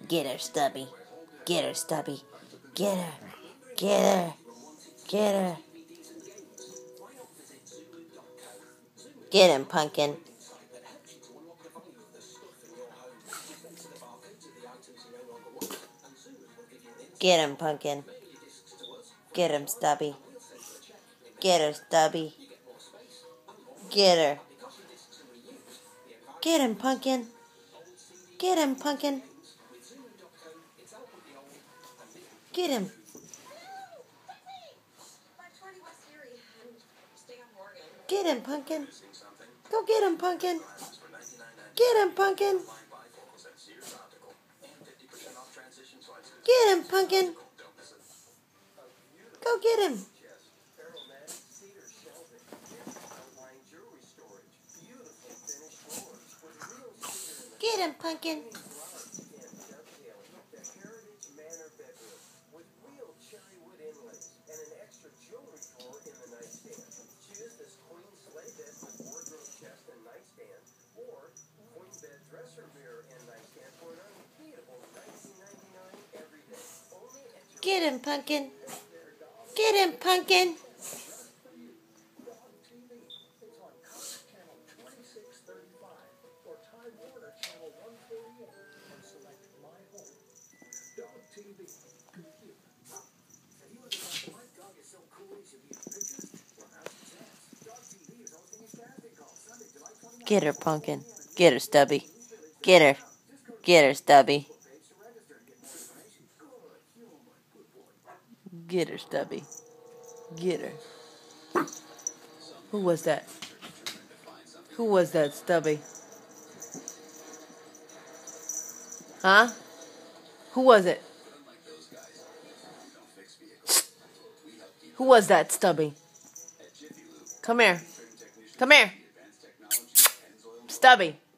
Get her, Stubby. Get her, Stubby. Get her. Get her. Get her. Get him, Pumpkin. Get him, Pumpkin. Get him, Stubby. Get her, Stubby. Get her. Get him, Pumpkin. Get him, Pumpkin. Get him. Get him, Pumpkin. Go get him, Pumpkin. Get him, Pumpkin. Get him, Pumpkin. Go get him. Get him, Pumpkin. Get him, Pumpkin. Get him, Pumpkin. Get her, Pumpkin. Get her, Stubby. Get her. Get her, Stubby. Get her, Stubby. Get her. Who was that? Who was that, Stubby? Huh? Who was it? Who was that, Stubby? Come here. Come here. Stubby.